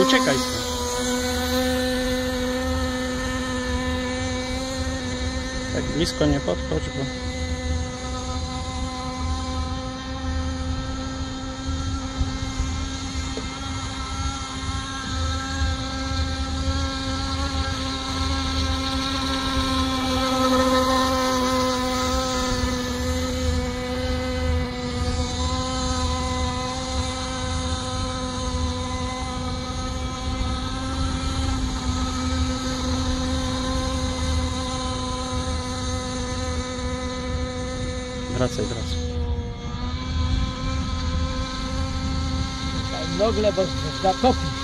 uciekaj stąd. Tak blisko nie podchodź, bo... Wracaj. Nogle, bo zatopi.